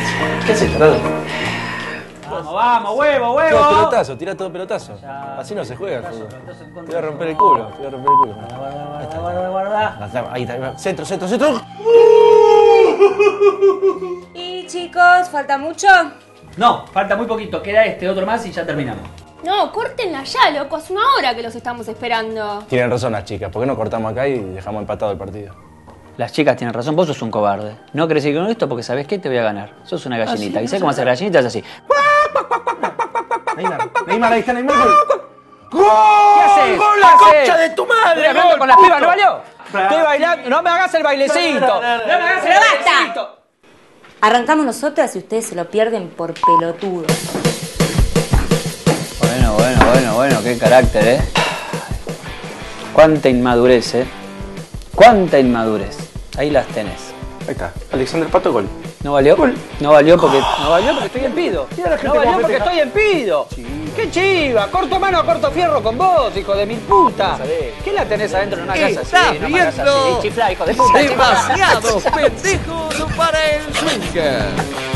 ¿Qué haces, tarado? Vamos, vamos, huevo, huevo. Todo pelotazo, tira todo pelotazo. Así no se juega el fútbol. Te voy a romper el culo, te voy a romper el culo. Guarda. Ahí está, centro, centro, centro. Y chicos, ¿falta mucho? No, falta muy poquito. Queda otro más y ya terminamos. No, córtenla ya, loco. Hace una hora que los estamos esperando. Tienen razón las chicas, ¿por qué no cortamos acá y dejamos empatado el partido? Las chicas tienen razón, vos sos un cobarde. No querés ir con esto porque sabés qué, te voy a ganar. Sos una gallinita. ¿sí? ¿Y sabés cómo hacer gallinita? Es así. Neymar, ahí está Neymar. ¿Qué haces? ¡Gol, ¿Qué la haces? concha de tu madre! ¿Estoy hablando ¡Gol, con las pibas, puto! no valió? Estoy bailando. No me hagas el bailecito. No me hagas el ¡Basta! bailecito. Arrancamos nosotras y ustedes se lo pierden por pelotudo. Bueno, qué carácter, ¿eh? Cuánta inmadurez, ¿eh? Cuánta inmadurez. Ahí las tenés. Ahí está, Alexander Pato, gol. ¿No valió? No valió porque estoy en pido. No valió porque estoy en pido. ¡Qué chiva! Corto mano, corto fierro con vos, hijo de mil puta. ¿Qué la tenés adentro en una casa así? No me hagas así, chifla, hijo de puta. Demasiados pendejos para el swinger.